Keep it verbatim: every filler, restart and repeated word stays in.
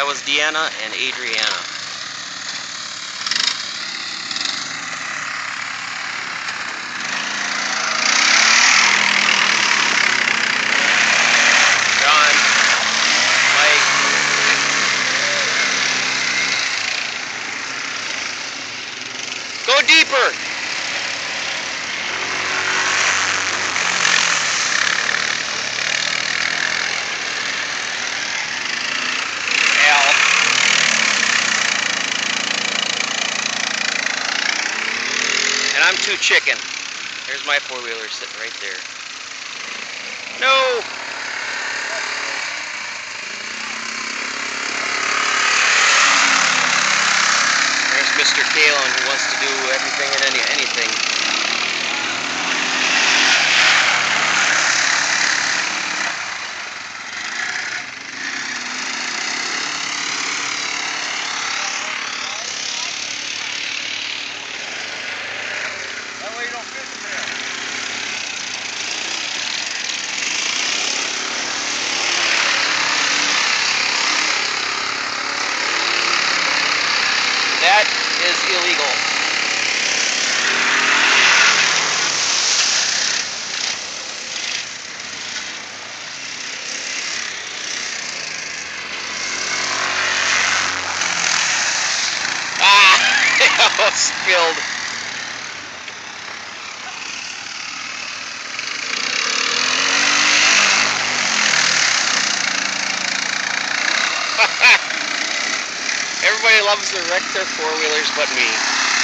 was Deanna and Adriana. John, Mike. Go deeper. And I'm too chicken. There's my four-wheeler sitting right there. No! There's Mister Kalen who wants to do everything and any anything. That is illegal. Ah! It almost spilled. Everybody loves to wreck their four-wheelers but me.